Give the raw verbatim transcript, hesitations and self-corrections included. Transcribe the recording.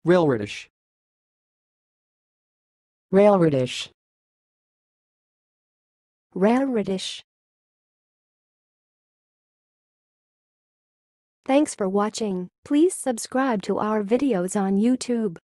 Railroadish. Railroadish. Railroadish. Thanks for watching. Please subscribe to our videos on YouTube.